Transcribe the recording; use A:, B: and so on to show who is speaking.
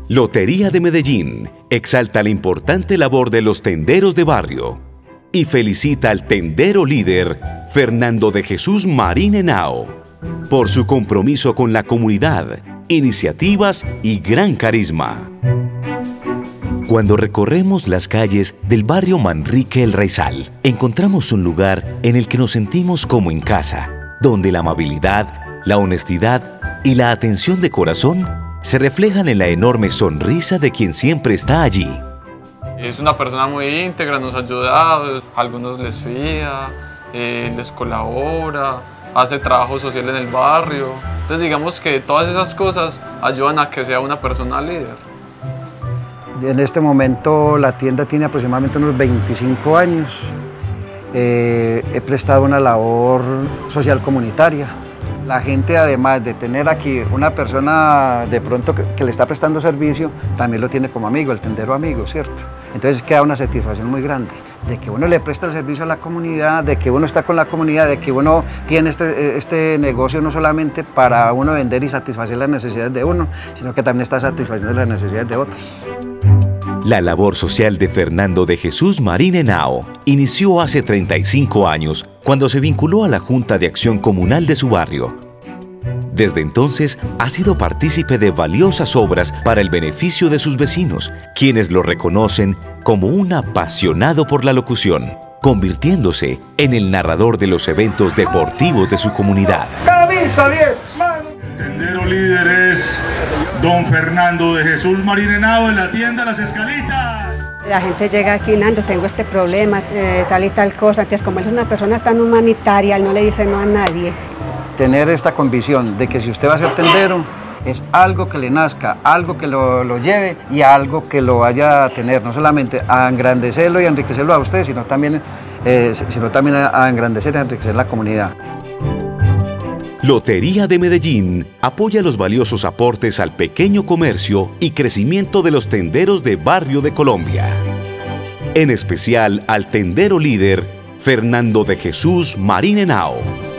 A: Lotería de Medellín exalta la importante labor de los tenderos de barrio y felicita al tendero líder Fernando de Jesús Marín Henao por su compromiso con la comunidad, iniciativas y gran carisma. Cuando recorremos las calles del barrio Manrique El Raizal, encontramos un lugar en el que nos sentimos como en casa, donde la amabilidad, la honestidad y la atención de corazón se reflejan en la enorme sonrisa de quien siempre está allí.
B: Es una persona muy íntegra, nos ayuda, a algunos les fía, les colabora, hace trabajo social en el barrio. Entonces digamos que todas esas cosas ayudan a que sea una persona líder.
C: En este momento la tienda tiene aproximadamente unos 25 años. He prestado una labor social comunitaria. La gente, además de tener aquí una persona de pronto que le está prestando servicio, también lo tiene como amigo, el tendero amigo, ¿cierto? Entonces queda una satisfacción muy grande de que uno le presta el servicio a la comunidad, de que uno está con la comunidad, de que uno tiene este negocio no solamente para uno vender y satisfacer las necesidades de uno, sino que también está satisfaciendo las necesidades de otros.
A: La labor social de Fernando de Jesús Marín Henao inició hace 35 años cuando se vinculó a la Junta de Acción Comunal de su barrio. Desde entonces ha sido partícipe de valiosas obras para el beneficio de sus vecinos, quienes lo reconocen como un apasionado por la locución, convirtiéndose en el narrador de los eventos deportivos de su comunidad.
C: ¡Camisa 10!
D: El tendero líder es don Fernando de Jesús Marín Henao de la tienda Las Escalitas.
E: La gente llega aquí, Nando, tengo este problema, tal y tal cosa. Entonces, como él es una persona tan humanitaria, él no le dice no a nadie.
C: Tener esta convicción de que si usted va a ser tendero, es algo que le nazca, algo que lo lleve y algo que lo vaya a tener, no solamente a engrandecerlo y a enriquecerlo a usted, sino también a engrandecer y a enriquecer la comunidad.
A: Lotería de Medellín apoya los valiosos aportes al pequeño comercio y crecimiento de los tenderos de barrio de Colombia. En especial al tendero líder Fernando de Jesús Marín Henao.